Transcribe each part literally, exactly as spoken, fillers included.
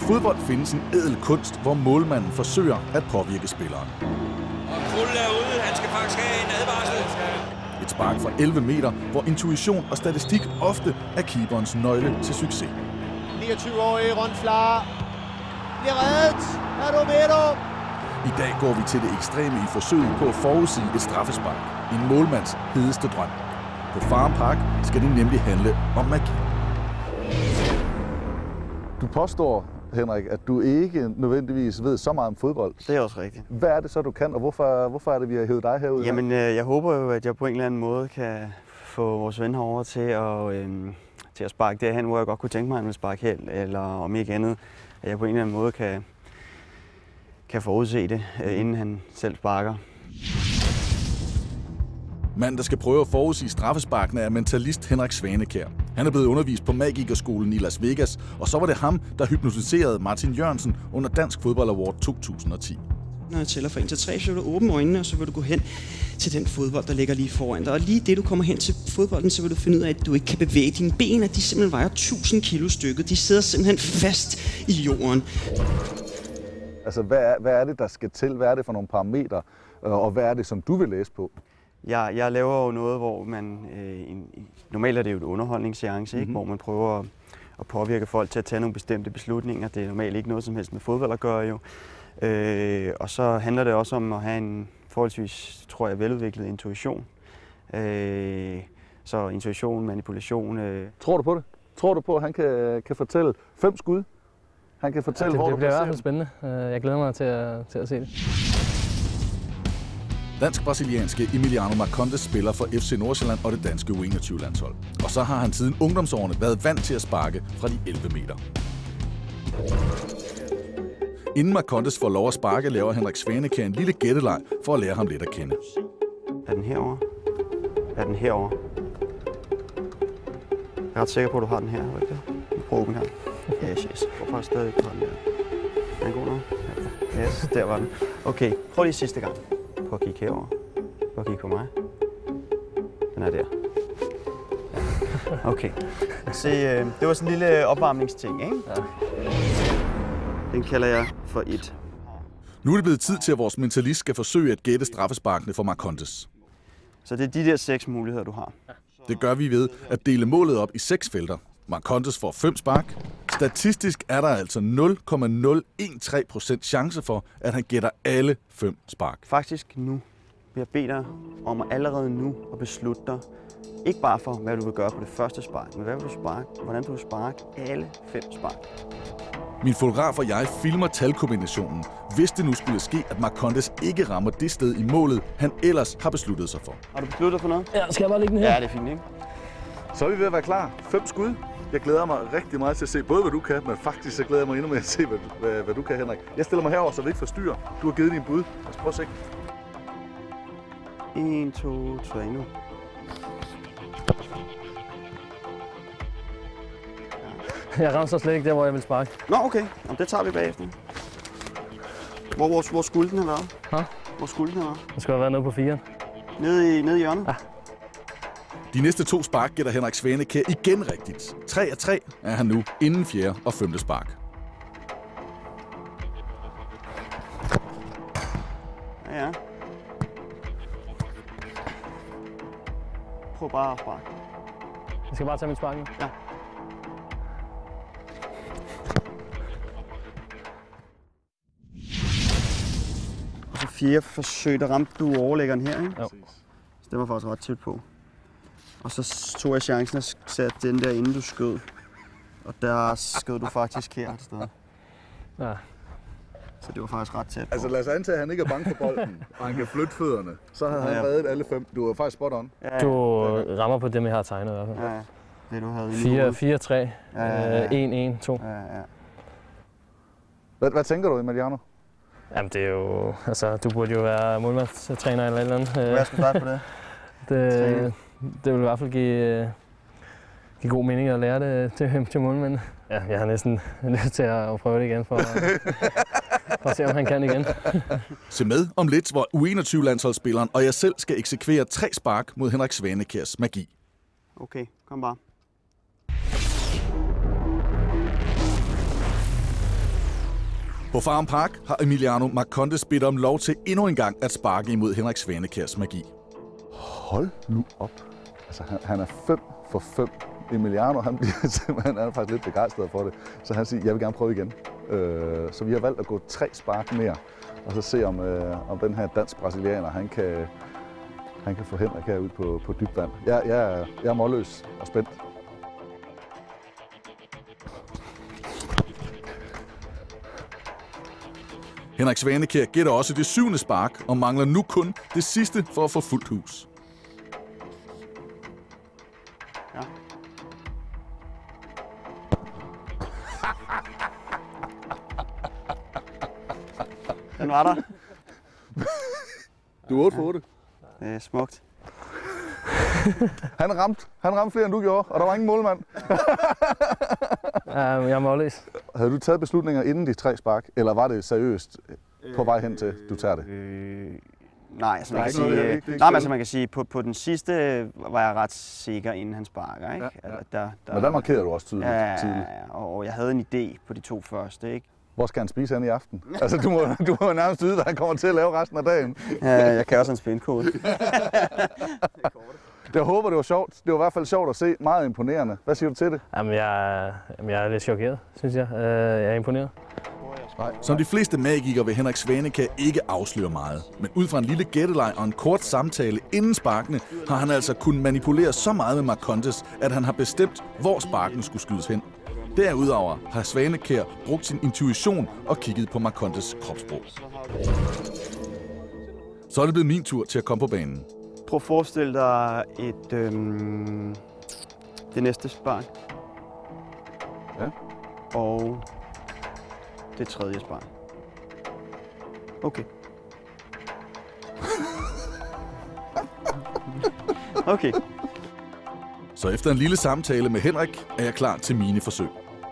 fodbold findes en ædel kunst, hvor målmanden forsøger at påvirke spilleren. Og Krul er ude. Han skal faktisk have en advarsel. Et spark fra elleve meter, hvor intuition og statistik ofte er keeperens nøgle til succes. niogtyve-årige Ron Flaher bliver reddet af Romero. I dag går vi til det ekstreme i forsøget på at forudsige et straffespark. En målmands hedeste drøm. På Farum Park skal det nemlig handle om magi. Du påstår, Henrik, at du ikke nødvendigvis ved så meget om fodbold. Det er også rigtigt. Hvad er det så, du kan, og hvorfor, hvorfor er det, vi har hævet dig herud? Jamen, øh, jeg håber jo, at jeg på en eller anden måde kan få vores ven herovre til at, øh, til at sparke derhen, hvor jeg godt kunne tænke mig, at han ville sparke hen, eller om ikke andet, at jeg på en eller anden måde kan, kan forudse det, øh, inden han selv sparker. Manden, der skal prøve at forudsige straffesparkene, er mentalist Henrik Svanekjær. Han er blevet undervist på Magikerskolen i Las Vegas, og så var det ham, der hypnotiserede Martin Jørgensen under Dansk Fodbold Award to tusind og ti. Når jeg tæller fra en til tre, så vil du åbne øjnene, og så vil du gå hen til den fodbold, der ligger lige foran dig. Og lige det, du kommer hen til fodbolden, så vil du finde ud af, at du ikke kan bevæge dine ben, at de simpelthen vejer tusind kilo stykket. De sidder simpelthen fast i jorden. Altså, hvad er, hvad er det, der skal til? Hvad er det for nogle parametre, og hvad er det, som du vil læse på? Jeg, jeg laver jo noget, hvor man, øh, en, normalt er det jo et underholdningsseance, ikke? Mm-hmm. Hvor man prøver at, at påvirke folk til at tage nogle bestemte beslutninger. Det er normalt ikke noget som helst med fodbold at gøre jo. Øh, og så handler det også om at have en forholdsvis, tror jeg, veludviklet intuition. Øh, så intuition, manipulation. Øh. Tror du på det? Tror du på, at han kan, kan fortælle fem skud? Han kan fortælle, ja, det, hvor det du bliver i hvert fald se spændende. Jeg glæder mig til at, til at se det. Dansk-brasilianske Emiliano Marcondes spiller for F C Nordsjælland og det danske U enogtyve-landshold. Og så har han siden ungdomsårene været vant til at sparke fra de elleve meter. Inden Marcondes får lov at sparke, laver Henrik Svanekjær en lille gætteleg for at lære ham lidt at kende. Er den herovre? Er den herovre? Jeg er ret sikker på, at du har den her, ikke det? Prøv den her. Yes, yes. Prøv bare stadig på den der. Er den god nok? Yes, der var den. Okay, prøv lige sidste gang. Prøv at kigge herover. Prøv at kigge på mig. Den er der. Ja. Okay. Se, øh, det var sådan en lille opvarmningsting, ikke? Ja. Den kalder jeg for et. Nu er det blevet tid til, at vores mentalist skal forsøge at gætte straffesparkene for Marcondes. Så det er de der seks muligheder, du har. Det gør vi ved at dele målet op i seks felter. Marcondes får fem spark. Statistisk er der altså nul komma nul en tre procent chance for, at han gætter alle fem spark. Faktisk nu vil jeg bede dig om at allerede nu at beslutte dig. Ikke bare for, hvad du vil gøre på det første spark, men hvad vil du sparke, hvordan vil du sparke alle fem spark. Min fotograf og jeg filmer talkombinationen, hvis det nu skulle ske, at Marcondes ikke rammer det sted i målet, han ellers har besluttet sig for. Har du besluttet dig for noget? Ja, skal jeg bare lægge den her? Ja, det er fint, ikke? Så er vi ved at være klar. Fem skud. Jeg glæder mig rigtig meget til at se både, hvad du kan, men faktisk så glæder jeg mig endnu mere til at se, hvad, hvad, hvad du kan, Henrik. Jeg stiller mig herover, så vi ikke forstyrrer. Du har givet din bud. Lad os prøve at se. En, to, tre, nu. Jeg rammer så slet ikke der, hvor jeg vil sparke. Nå, okay. Jamen, det tager vi bagefter. Hvor, hvor, hvor skulle den have været? Hæ? Hvor skulle den have været? Den skal have været nede på fire. Nede i, nede i hjørnet? Ja. De næste to spark gætter Henrik Svanekjær igen rigtigt. tre af tre er han nu inden fjerde og femte spark. Ja, ja. Prøv bare at sparke. Jeg skal bare tage mit spark nu. Ja. Og så fjerde forsøg, der ramte du overlæggeren her, ikke? Jo. Så det var faktisk ret tæt på. Og så tog jeg chancen og satte den der, inden du skød. Og der skød du faktisk her et sted. Ja. Så det var faktisk ret tæt på. Altså lad os antage, at han ikke er bange for bolden, og han kan flytte fødderne. Så havde han ja, ja. reddet alle fem. Du var faktisk spot on. Ja, ja. Du rammer på dem, jeg har tegnet i hvert fald. Ja, ja. Det du havde fire, fire, tre, ja, ja, ja. en, en, to. Ja, ja. Hvad, hvad tænker du, Emiliano? Jamen det er jo, altså du burde jo være målmandstræner eller et eller andet. Hvad skal starte på det? det, det vil i hvert fald give, give god mening at lære det til, til målmanden. Ja, jeg har næsten lyst til at prøve det igen for, for at se, om han kan igen. Se med om lidt, hvor U enogtyve-landsholdsspilleren og jeg selv skal eksekvere tre spark mod Henrik Svanekjærs magi. Okay, kom bare. På Farum Park har Emiliano Marcondes bedt om lov til endnu en gang at sparke imod Henrik Svanekjærs magi. Hold nu op. Altså, han, han er fem for fem. Emiliano, han bliver simpelthen, han er faktisk lidt begejstret for det. Så han siger, jeg vil gerne prøve igen. Øh, så vi har valgt at gå tre spark mere, og så se om, øh, om den her dansk-brasilianer, han kan, han kan få Henrik herud på, på dybt vand. Jeg, jeg, jeg er målløs og spændt. Henrik Svanekjær gætter også det syvende spark og mangler nu kun det sidste for at få fuldt hus. Ja. Den var der. Du er otte for otte. Det er smukt. Han ramte, han ramte flere, end du gjorde, og der var ingen målmand. Jeg er målløs. Havde du taget beslutninger inden de tre spark, eller var det seriøst på vej hen til, du tager det? Øh, nej, altså man Nej, kan sige, ikke noget, øh, ikke- ikke nej, men spil. altså man kan sige, på, på den sidste var jeg ret sikker, inden han sparker, ikke? Ja, ja. Altså, der, der, Men der markerede du også tydeligt. ja, ja, tidligt. ja, og og jeg havde en idé på de to første, ikke? Hvor skal han spise hen i aften? Altså, du må, du må nærmest vide, hvad han kommer til at lave resten af dagen. Ja, jeg kan også en spændkode. Jeg håber, det var sjovt. Det var i hvert fald sjovt at se. Meget imponerende. Hvad siger du til det? Jamen, jeg, er- jamen, jeg er lidt chokeret, synes jeg. Øh, Jeg er imponeret. Som de fleste magikere vil Henrik Svanekjær ikke afsløre meget. Men ud fra en lille gætteleg og en kort samtale inden sparkene, har han altså kunnet manipulere så meget med Marcondes, at han har bestemt, hvor sparken skulle skydes hen. Derudover har Svanekjær brugt sin intuition og kigget på Marcondes kropssprog. Så er det blevet min tur til at komme på banen. Prøv at forestille dig et, øhm, det næste spark. Ja. Og det tredje spark. Okay. Okay. Så efter en lille samtale med Henrik, er jeg klar til mine forsøg.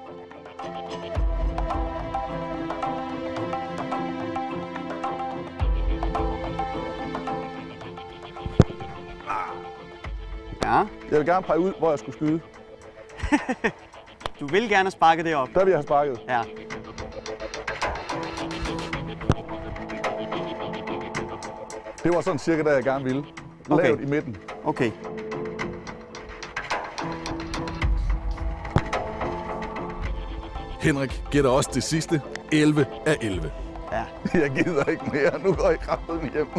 Ja. Jeg vil gerne pege ud, hvor jeg skulle skyde. Du vil gerne sparke det op. Der vil jeg have sparket. Ja. Det var sådan cirka, der jeg gerne ville. Okay. Lavt i midten. Okay. Henrik gætter også det sidste. elleve af elleve. Ja. Jeg gider ikke mere. Nu går jeg kraftedeme hjem.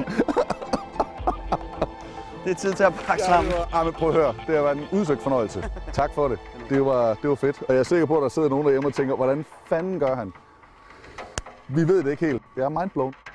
Det er tid til at pakke sammen. Ja, men prøv at høre. Det har været en udsøgt fornøjelse. Tak for det. Det var, det var fedt. Og jeg er sikker på, at der sidder nogen derhjemme og tænker, hvordan fanden gør han? Vi ved det ikke helt. Jeg er mindblown.